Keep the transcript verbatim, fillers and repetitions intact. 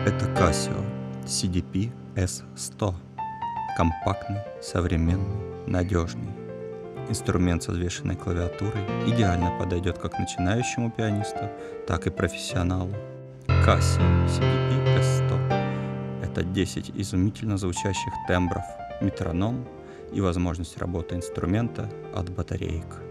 Это Casio си ди пи эс сто. Компактный, современный, надежный. Инструмент с взвешенной клавиатурой идеально подойдет как начинающему пианисту, так и профессионалу. Casio си ди пи эс сто – это десять изумительно звучащих тембров, метроном и возможность работы инструмента от батареек.